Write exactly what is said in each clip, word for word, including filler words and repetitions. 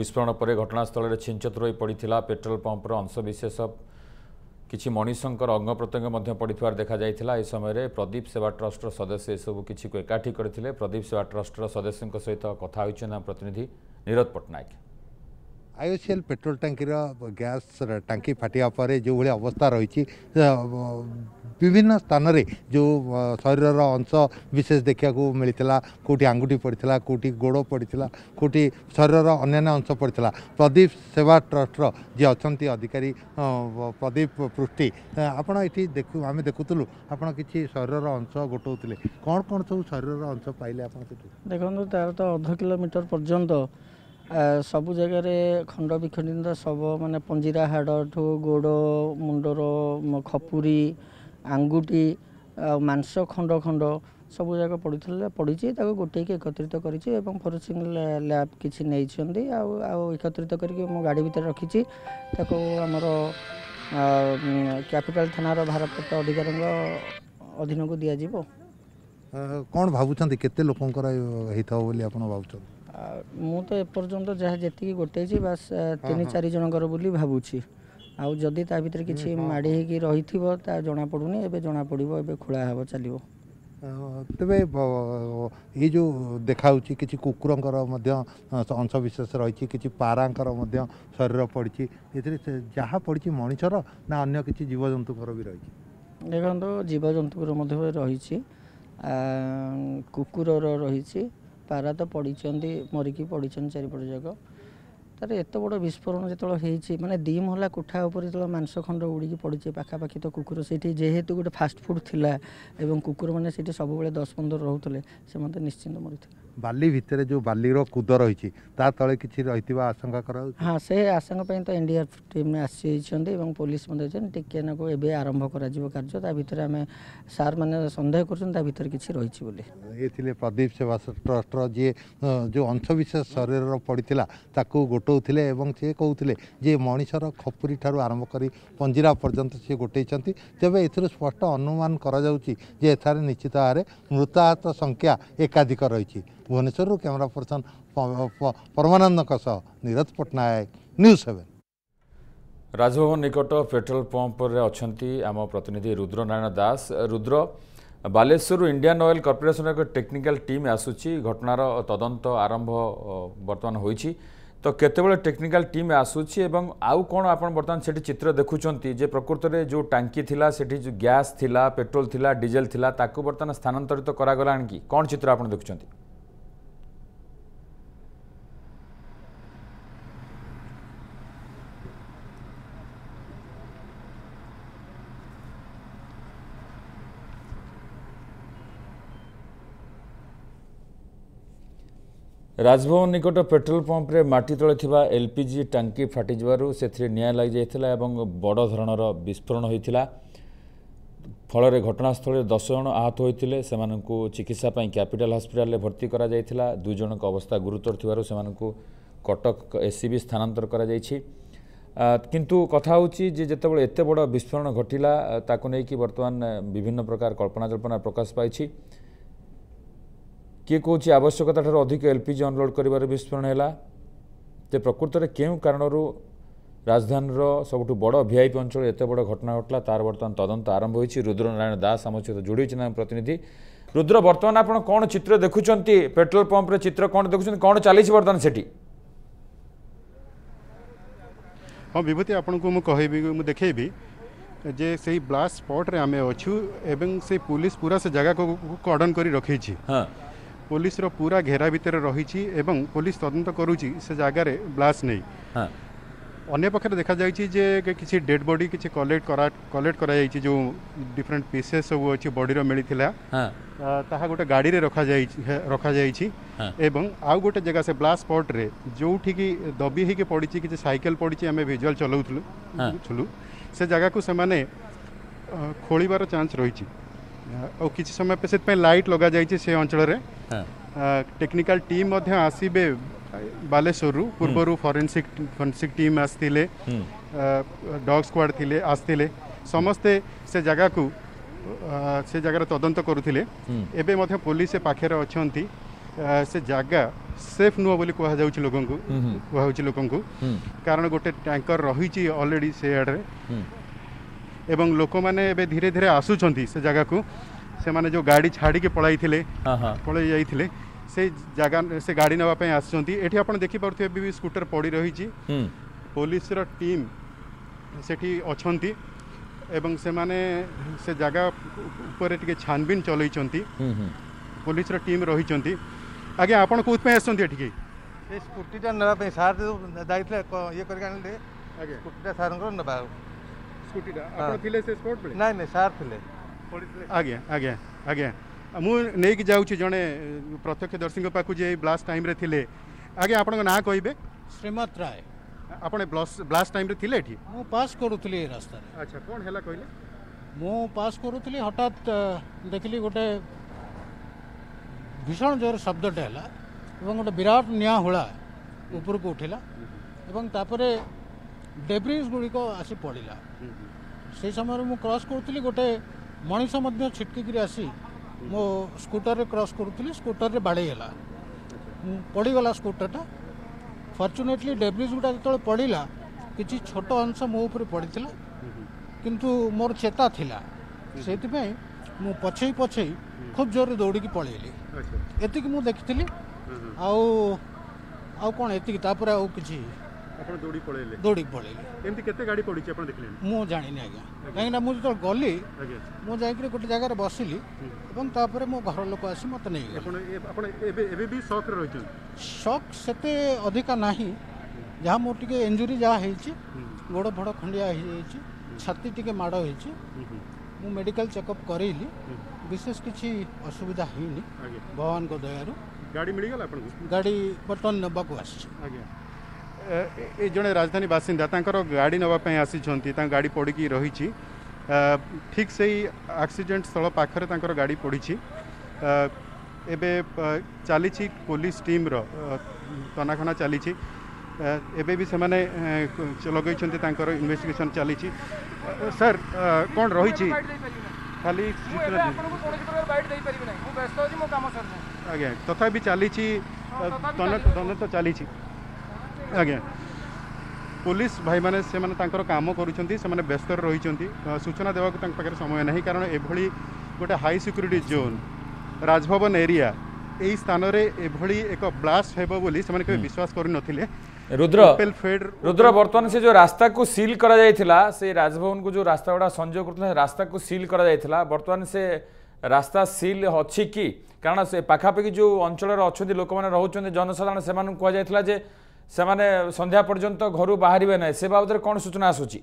विस्फोरण पर घटनास्थल में छिंचत्र हो पड़ा पेट्रोल पंपर अंशविशेष किसी मनीषंकर अंग प्रत्यंग पड़ा देखा जाता यह समय प्रदीप सेवा ट्रस्ट सदस्य सब किसी को एकाठी करते प्रदीप सेवा ट्रस्ट सदस्यों सहित कथा प्रतिनिधि नीरज पट्टनायक आईओसीएल पेट्रोल टांकी गैस टांकी फाटिया पर जो भाई अवस्था रही विभिन्न स्थान रे जो शरीर अंश विशेष देखा मिलता कौटी आंगुठी पड़ता कौटी गोड़ पड़ता कौटी शरीर अन्य अंश पड़ता प्रदीप सेवा ट्रस्टर जी अच्छा अधिकारी प्रदीप पृष्टि आपण ये देखु आम देखुलु आप किसी शरीर अंश गोटाऊे कौन कौन सब शरीर अंश पाइले देखो तार तो अध किलोमीटर पर्यंत सबु जगार खंड विखंडित सब माने पंजीरा हाड़ ठू गोड़ मुंडर खपुरी आंगुठी मांस खंड खंड सब जगह पड़ा पड़ी गोटे एकत्रित कर फॉरेंसिक लैब किसी नहीं एकत्रित करके मो गाड़ी भीतर रखी आमर कैपिटल थानार भारप्राप्त अधिकारी अधीन को दि जाव कौन भावुं केते लोकंकर होता बोली आप भावुं मु तो एपर्यंत जहाँ जी गोटे बास तीन चार जनकर बोली भावुची आउ जदि ता भीतर किसी माड़ी होगी रही ता जना पड़ूनी एबे जना पड़ो एबे खोला हब चलो तेरे ये जो देखा कि कुकुरंकर अंशविशेष रही कि पारांकर शरीर पड़ी जहाँ पड़ी मनीषर ना अन्य किसी जीवजंतुकर भी रही देखो जीवजंतुकर रही कुकुर रही पारा तो पड़ी मरिकी पड़ी चारिपट जाक तार एत बड़ विस्फोरण जो माने दी महला कोठा उपर जो मांस खंड उड़ी पड़ी पाखापाखि तो कुकुर से जेहेतु गोटे फास्ट फुड थिला एवं कुकुर मैंने सब दस पंद्रह रोते से मत निश्चिंत मरी बाली भितर जो बालीर कूद रही तले किसी रही आशंका कर हाँ से आशंका तो एनडीआरएफ टीम ने आसी पुलिस टिके नाको एबे आरंभ कर कार्य ता भीतर आम सार मैंने सन्देह कर किसी रही बोली ये प्रदीप सेवा ट्रस्ट जी जो अंशविशेष शरीर पड़ा गोटाऊले सी कहते जे मनीषर खपुरी ठार आरंभ कर पंजीरा पर्यंत सी गोटे तेज ए स्पष्ट अनुमान कर निश्चित भाव में मृताहत संख्या एकाधिक रही Bhubaneswar camera person Paramananda Neeraj Pattanaik news seven Raj Bhavan निकट पेट्रोल पंप अच्छी आम प्रतिनिधि Rudra Narayan Das Rudra Baleswar Indian Oil Corporation एक टेक्निकल टीम आसूची घटनार तदंत आरंभ बर्तमान होईची तो केतेबेले टेक्निकल टीम आसूची एवं आउ कौन आप बर्तमान से चित्र देखुंत जे प्रकृत में जो टांकी थिला सेठी जो गैस थिला पेट्रोल थिला डीजेल थिला ताकू बर्तमान स्थानांतरित तो करागला कि कौन चित्र आप देखुंत राजभवन निकट पेट्रोल पंप रे माटी तले थिबा एलपीजी टांकी फाटी जवारु से निया लग जाइथिला एवं बड़ धरणर विस्फोरण होइथिला फल घटनास्थल दस जन आहत होइथिले सेमानकु चिकित्सा पई कैपिटल हॉस्पिटल रे भर्ती करा जाइथिला दुई जनक अवस्था गुरुतर थिबारु सेमानकु कटक एससीबी स्थानांतर करा जाइछि किंतु कथा होछि जे जेतेबेले एते बड़ विस्फोरण घटिला ताकु नै कि वर्तमान विभिन्न प्रकार कल्पना जल्पना प्रकाश पाइछि किए कौच आवश्यकता ठार अधिक एलपीजी अनलोड कर विस्फोरण है तो प्रकृत में क्यों कारण राजधानी सबुठ बड़ वीआईपी अंचल एत बड़ घटना घटला तार बर्तमान तदंत आरंभ होती रुद्र नारायण दास आम सहित जोड़ी प्रतिनिधि रुद्र बर्तमान आप कौन चित्र देखुं पेट्रोल पंप रे चित्र कौन देखुं कौन चली बर्तमान से हाँ विभूति आपन को मुझे मुझे देखेबी जे से ब्लास्ट स्पॉट रे आमे अच्छू एवं से पुलिस पूरा से जगह को कर्डन करी रखी हाँ पुलिस रो पूरा घेरा भितर रही एवं पुलिस तदंत करुची से जगार ब्लास्ट नहीं हाँ अन्य पक्षे देखा जाइए जे किसी डेड बॉडी किसी कलेक्ट करा कलेक्ट करा जाइए जो डिफरेंट पीसेस सब अच्छी बॉडी रो मिलथिला हाँ ताहा गोटे गाड़ी रे रखा जाई रखा जाइए हाँ एवं आउ गोटे जगह से ब्लास्ट स्पॉट रे जो ठीक दबी होगी पड़ी किसी साइकिल पड़ी आम विजुआल चलाउथलु हाँ से जगह को से माने खोलिबार चांस रही और किसी समय पे से लाइट लगा जाइए से अंचल रे टेक्निकल टीम आसबे बालेश्वर पूर्वर फॉरेंसिक फॉरेंसिक टीम आसते डॉग स्क्वाड थिले आसते समस्ते से जगह को से जगह तदंत करुले एबे पुलिस पाखे अच्छा से जगह सेफ नुह बोली कह जाउछि लोगन को कह लोगन को कारण गोटे टैंकर रही ऑलरेडी से आड़े एवं लोक मैंने एबे धीरे धीरे आसुचंती से जगह को से माने जो गाड़ी छाड़ी के पळाई थिले पळाई जाइथिले से जगह से गाड़ी नवा पे आसुचंती एठी आपण देखि परथि भी स्कूटर पड़ी रही छी पुलिस रो टीम सेठी अछंती एवं से माने से जगह ऊपर टिके छानबीन चलैचंती पुलिस रो टीम रही चंती आगे आपण कोत पे आसंती एठी ए स्कूटीटा नवा पे सार जाइथिले ये करके आनले आगे स्कूटीटा सारंगर नबा स्कूटीटा आपण थिले से स्पॉट पे नहीं नहीं सार थिले आगे आगे आगे मु नेक जाउछि जने प्रत्यक्षदर्शी पाखु जे ब्लास्ट टाइम रे थिले आगे आपण ना कहबे श्रीमत राय आपण ब्लास्ट टाइम रे थिले एठी मु पास करूथली ए रास्ता रे अच्छा कोन हैला कहले मु पास करूथली हठात देखली गोटे भीषण जोर शब्दटे है और गोटे विराट निआ हुआ ऊपर को उठिला एवं तापरे डेब्रिज गुड़िक आसी पड़ा से समय मु क्रॉस करूथली गोटे मनीष मध्य छिटकिक आसी मो स्कूटर रे क्रॉस करूथली स्कूटर रे बाड़ेगला पड़गला स्कूटरटा फॉर्चुनेटली डेब्रिज गुड़ा जो पड़ा किसी छोट अंश मो ऊपर पड़ा किंतु मोर चेता थिला से मु पछई पछई खूब जोर दौड़ी पलैली एतिक मु देखी आउ आउ कौन एतिक तापर आउ किछि आपण दौड़ी पळैले दौड़ी पळैले एमती केते गाड़ी पड़ी आपण देखले मु जानिनी आज्ञा काहेना मु जो गली मु जाई के गोटे जगह रे बसिली एवं तापर मो घर लोक आसी मत नै आपण आपण एबे एबे भी शॉक रे रहिछन शॉक सेते अधिका नाही जहाँ मोर टिके इंजुरी जहाँ हेछि गोड़ फड़ खंडिया हे जाइछि छाती टिके माड़ हेछि मु मेडिकल चेकअप करेली विशेष किसी असुविधा हैनी भगवान को दयारू गाड़ी मिल गला आपन गाड़ी बर्तन नबा को आछि आज्ञा ए जने राजधानी बासिंदा तांकर गाड़ी नबा पे आसी छंती ता गाड़ी पड़ी की रही छी ठीक से ही एक्सीडेंट स्थल पाखरे तांकर गाड़ी पड़ी छी एबे चली छी पुलिस टीम रो तनाखना चली छी एबे भी से माने लगई छंती तांकर इन्वेस्टिगेशन चली छी सर कौन रही छी खाली आज्ञा तथा भी चली तन तो चली आज्ञा पुलिस भाई माने से माने तांकर काम करूछंती से माने व्यस्त रहिछंती सूचना देवा को तांक पाखरे समय नहीं कारण एभली गोटे high security zone Raj Bhavan area एई स्थान रे एभली एक ब्लास्ट हेबो बोली से माने के विश्वास करि नथिले रुद्र रुद्र वर्तमान से जो रास्ता को सील करा जायथिला से राजभवन को जो रास्ता गुड़ा संजोग करथला रास्ता को सील करा जायथिला वर्तमान से रास्ता सील अछि कि कारण से पाखापाखि जो अंचल अच्छा लोक मैंने रोचे जनसाधारण से कह जाता जे से माने संध्या पर्यंत घर बाहर ना से बाबद कौन सूचना आसूची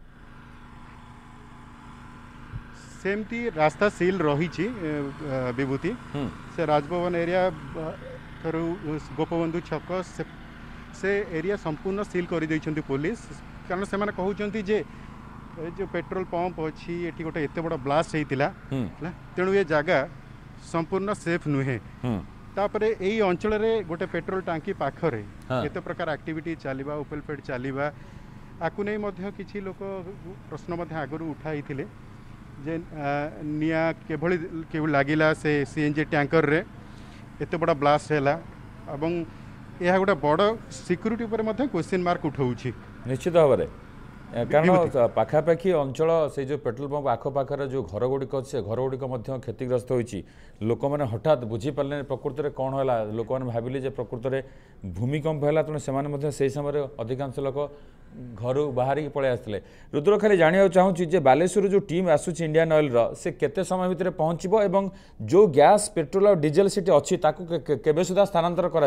सेमती रास्ता सील रही विभूति से राजभवन एरिया गोपबंधु छक से, से एरिया संपूर्ण सील कर देइछंती पुलिस कारण से माने कहउछंती जे जो पेट्रोल पंप अच्छी ये गोटे एत बड़ ब्लास्ट होता तेणु ये जगह संपूर्ण सेफ नुहे तापरे यही अंचल रे गोटे पेट्रोल टांकी पाखरे एत प्रकार एक्टिविटी चलवा ओपेलफेड चलवा आकु नहीं मध्य किछि लोक प्रश्न मध्य आगु उठाई थिले जे निया केभली के लागिला से सीएनजी टैंकर रे एत बड़ा ब्लास्ट हैला एवं यह गोटे बड़ सिक्यूरीटी पर मध्य क्वेश्चन मार्क उठाउछि निश्चित भाव में कारण पाखापाखि अंचल से जो पेट्रोल पंप आखपाखर जो घर गुड़िक अच्छे घर गुड़िक क्षतिग्रस्त होती लोक मैंने हठात बुझीपारे प्रकृत में कौन है लोक मैंने भाविले प्रकृत में भूमिकंप है तेणु से से समय अधिकांश लोक घर बाहर पलि आसते रुद्र खाली जानवा चाहूँगी बालेश्वर जो टीम आसूँ इंडियन ऑयल से केते समय भितर पहुँचब एवं जो गैस पेट्रोल और डीजेल सीट अच्छी केबे सुधा स्थानांतर करा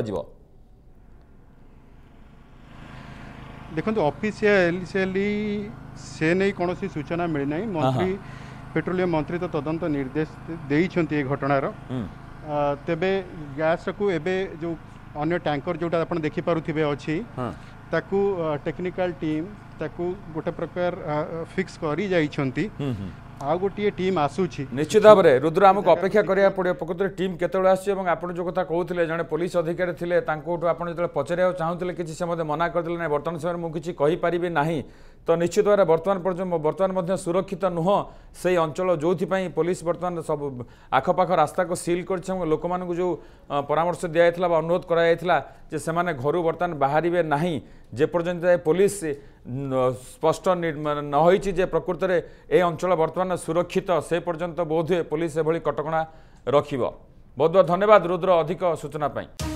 देखो ऑफिशियली से नहीं कौन सूचना मिलना मंत्री पेट्रोलियम मंत्री तो तदंत निर्देश देइछंती घटनार तेबे गैस को एबे जो अन्य टैंकर जोटा आपण देखि पारुथिबे अछि ताकू टेक्निकल टीम ताकू गोटे प्रकार फिक्स करी जाइछंती आउ गोटे टीम आसूची निश्चित भाव में रुद्र आमको अपेक्षा करा पड़ो प्रकृत टीम केतवे आस जो कथा कहते जड़े पुलिस अधिकारी थे जो पचार चाहूले कि मना करदे ना बर्तमान समय मुझे कहीपरि ना तो निश्चित भाव बर्तमान पर्यटन बर्तमान सुरक्षित नुह से अंचल जो पुलिस बर्तमान सब आखपाख रास्ता को सील कर लोक मान जो परामर्श दिया अनुरोध कराइला से घर बर्तमान बाहर ना जेपर्यंत पुलिस स्पष्ट न होइछि जे प्रकृत में ए अंचल बर्तमान सुरक्षित से पर्यंत बोध पुलिस एभली कटकणा रखिब। बहुत बहुत धन्यवाद रुद्र अधिक सूचना पाई।